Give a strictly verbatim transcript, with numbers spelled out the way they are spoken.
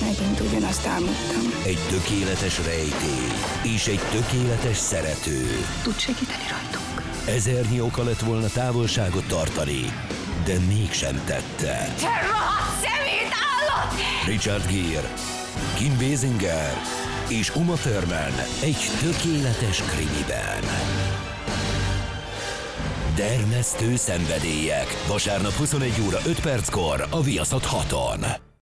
Megint ugyanazt álmodtam. Egy tökéletes rejtély és egy tökéletes szerető. Tud segíteni rajtunk. Ezernyi oka lett volna távolságot tartani, de mégsem tette. Te rohadt szemét állat! Richard Gere, Kim Basinger és Uma Thurman egy tökéletes krimiben. Dermesztő szenvedélyek. Vasárnap huszonegy óra öt perckor a Viaszat haton.